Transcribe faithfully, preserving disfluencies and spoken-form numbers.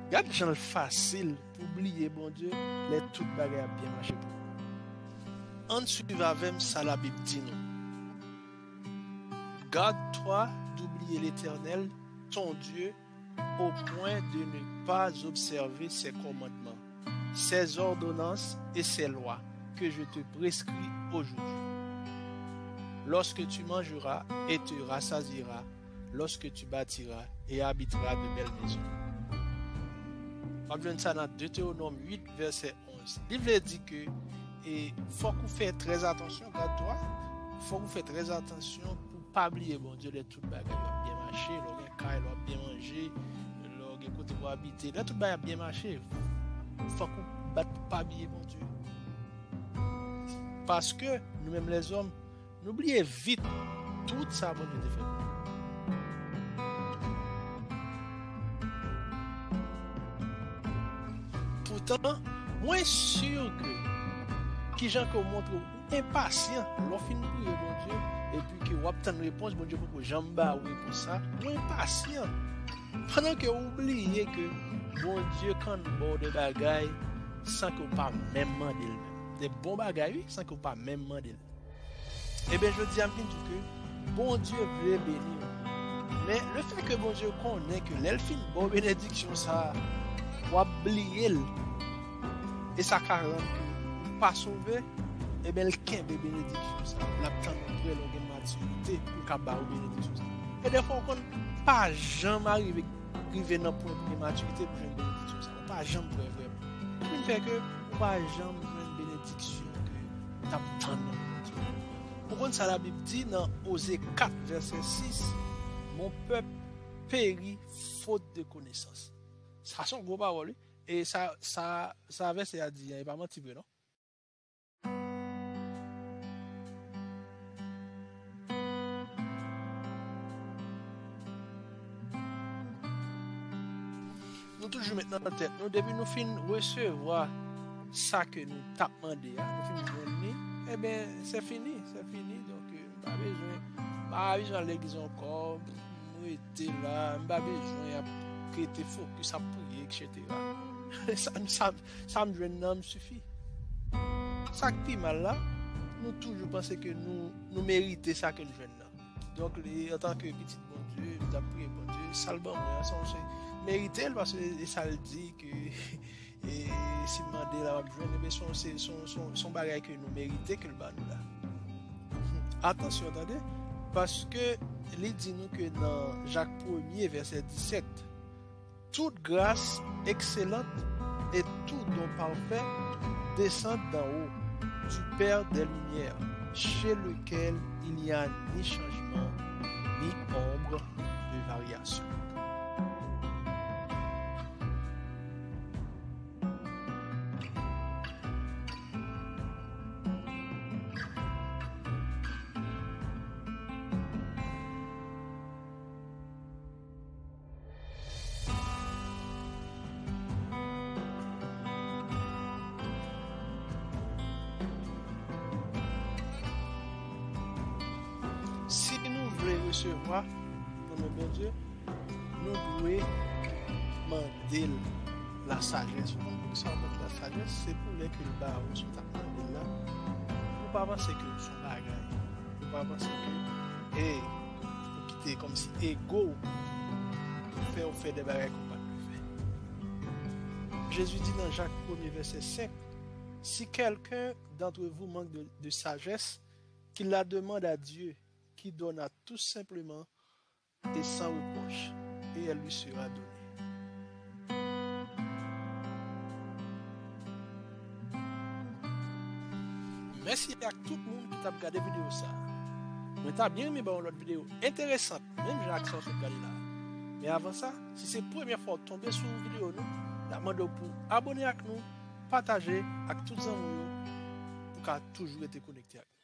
Regarde gens facile pour oublier bon Dieu, les toutes bagages bien marché pour. En suivant avec ça la Bible dit nous. Garde-toi d'oublier l'Éternel, ton Dieu, au point de ne pas observer ses commandements, ses ordonnances et ses lois que je te prescris aujourd'hui. Lorsque tu mangeras et te rassasieras, lorsque tu bâtiras et habiteras de belles maisons. On va ça dans Deutéronome huit, verset onze. Il veut dire que il faut qu'on fasse très attention, garde-toi, il faut qu'on fasse très attention pour ne pas oublier, bon Dieu, les toutes bagages bien marché, les cailles bien manger, les côtés pour habiter, les toutes bagages bien marché. Il faut qu'on ne batte pas oublier, bon Dieu. Parce que nous-mêmes les hommes, n'oubliez vite tout ça, bon Dieu, fait. Pourtant, moins sûr que qui gens qu'on montre impatient, l'on finit prier bon Dieu, et puis que vous obtenez une réponse, bon Dieu, pour que j'embarque oui pour ça, moins impatient. Pendant que vous oubliez que bon Dieu, quand bon de bagailles, sans que vous pas même demander des bons bagailles, sans que vous pas même demander. Eh bien, je dis à tout que bon Dieu veut bénir. Mais le fait que bon Dieu connaît que l'elfine, bon bénédiction, ça, vous oubliez et ça carrément pas sauvé, et bien le quinze bénédiction ça, l'attend après la maturité pour qu'abaou bénédiction ça. Et des fois on ne pas jamais arriver arriver dans point de maturité pour une bénédiction ça, on pas jamais vraiment. Ce qui fait que on pas jamais une bénédiction que t'attends. Pourquoi ça la Bible dit dans Osée quatre verset six, mon peuple périt faute de connaissance. Ça sont gros paroles. Et ça, ça, ça avait c'est à dire, il n'y a pas menti, non? Nous toujours maintenant en tête, nous depuis nous finissons recevoir ça que nous t'avons demandé, nous finissons donner, eh bien c'est fini, c'est fini, donc pas besoin, pas besoin de l'église encore, nous étions là, pas besoin de était focus à prier, et cetera. ça, ça, ça me joint suffit. Ça qui est mal là, nous toujours pensons que nous, nous méritons ça que nous joignons. Donc, les, en tant que petit bon Dieu, nous avons prié bon Dieu, ça le bon, ça on mérité parce que ça le dit que et, si demander la joindre, son, son, son, son bagage que nous méritons que le bas nous là. Attention, attendez, parce que il dit nous que dans Jacques premier, verset dix-sept, toute grâce excellente et tout don parfait descend d'en haut du Père des Lumières, chez lequel il n'y a ni changement, ni ombre de variation. Si nous voulons recevoir dans le bon Dieu, nous devons demander la sagesse. Pour ça, la sagesse, c'est pour les que le bas ou sont demandé là. Nous ne pas penser que nous sommes bagailles. Nous ne pas penser que, hey, nous quitter comme si égo pour faire, faire des bagailles qu'on ne peut pas faire. Jésus dit dans Jacques premier, verset cinq, si quelqu'un d'entre vous manque de, de sagesse, qu'il la demande à Dieu, qui donne à tout simplement et sans reproche, et elle lui sera donnée. Merci à tout le monde qui t'a regardé la vidéo ça. Moi t'as bien aimé l'autre vidéo intéressante, même j'ai accent sur regarder là. Mais avant ça, si c'est la première fois de tomber sur une vidéo nous, la demande pour abonner avec nous, partager avec tous les amis pour qu'à toujours être connecté avec nous.